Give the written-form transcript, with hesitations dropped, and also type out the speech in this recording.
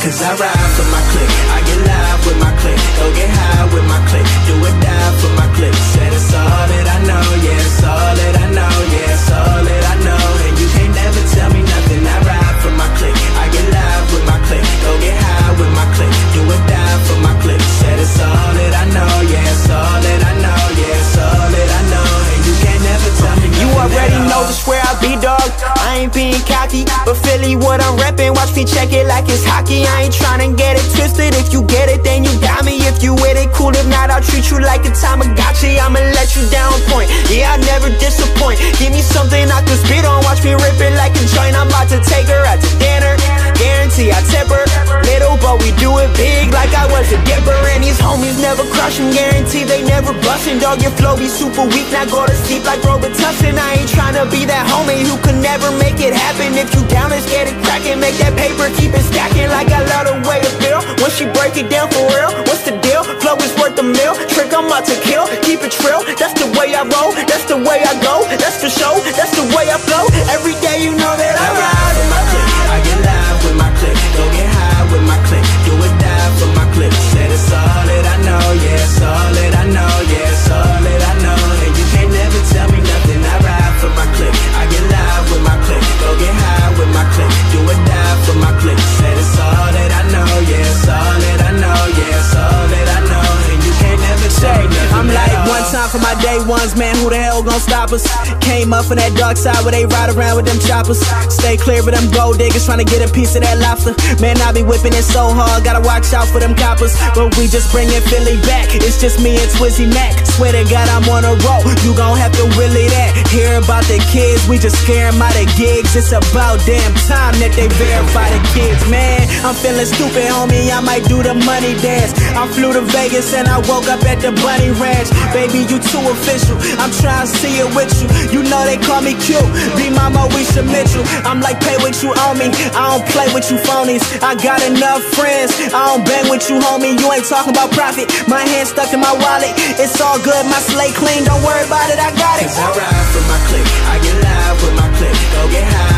Cause I ride for my click, I get live with my click, go get high with my click, do or die for my click. Said it's all that I know, yeah, it's all that I know, yeah, it's all that I know. And you can't never tell me nothing. I ride for my click, I get live with my click, go get high with my click, do or die for my click. Said it's all that I know, yeah, it's all that I know, yeah, it's all that I know. And you can't never tell me nothing. You already know just where I be, dog. I ain't being cocky, but Philly what I'm reppin'. Watch me check it like it's hockey. I ain't tryna get it twisted. If you get it, then you got me. If you with it, cool. If not, I'll treat you like a Tamagotchi. I'ma let you down point. Yeah, I never disappoint. Give me something I can spit on. Watch me rip it like a joint. I'm about to take her out to dinner. Guarantee I tip her. Little, but we do it big like I was a dipper. And these homies never crushing. Guarantee they never bustin'. Dog, your flow be super weak. Now go to sleep like Robitussin. I ain't tryna be that homie who could never make it happen. If you down, let's get it crackin'. Make that paper, keep it stacking like I love the way it feel. Once she break it down for real, what's the deal? Flow is worth a meal. Trick, I'm out to kill. Keep it trill. That's the way I roll. That's the way I go. That's for show. That's the way I flow. Every day you know that I ride with my click. I get live with my click, go get high with my click, do or die for my click. Said it's all that I know, yeah, it's all that I know, yeah, it's all that I know. And you can't never tell me nothing. I ride for my click, I get live with my click, go get high with my click, do or die for my click. Said it's all that I know, yeah, it's all that I know, yeah, it's all that I know. And you can't never tell me nothing. I'm like, one time for my day ones, man, who the hell gon' stop us? Came up from that dark side where they ride around with them choppers. Stay clear of them gold diggers tryna get a piece of that lobster. Man, I be whipping it so hard, gotta watch out for them coppers. But we just bringin' Philly back, it's just me and Twizzy Mac. Swear to God I'm on a roll, you gon' have to willy that. Hear about the kids, we just scare 'em out of gigs. It's about damn time that they verify the kids, man. I'm feeling stupid, homie, I might do the money dance. I flew to Vegas and I woke up at the Bunny Ranch. Baby, you too official, I'm trying to see it with you. You know they call me cute, be Mama Wisha Mitchell. I'm like, pay what you owe me, I don't play with you phonies. I got enough friends, I don't bang with you, homie. You ain't talking about profit, my hand stuck in my wallet. It's all good, my slate clean, don't worry about it, I got it. Cause I ride for my click, I get live with my click, go get high